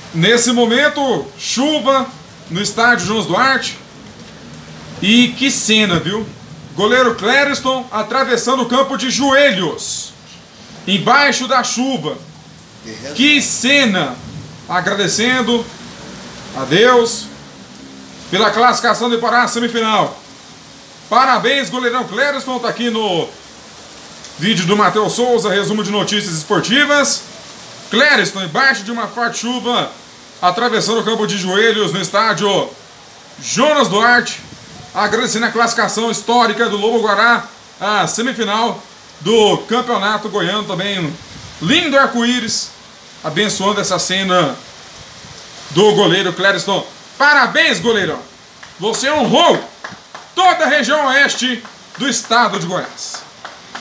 Nesse momento, chuva no estádio Jonas Duarte. E que cena, viu? Goleiro Clériston atravessando o campo de joelhos, embaixo da chuva. Que cena! Agradecendo a Deus pela classificação para a semifinal. Parabéns, goleirão Clériston. Tá aqui no vídeo do Matheus Souza, resumo de notícias esportivas. Clériston, embaixo de uma forte chuva, atravessando o campo de joelhos no estádio Jonas Duarte, agradecendo a classificação histórica do Lobo-Guará, a semifinal do Campeonato Goiano. Também lindo arco-íris, abençoando essa cena do goleiro Clériston. Parabéns, goleirão! Você honrou toda a região oeste do estado de Goiás.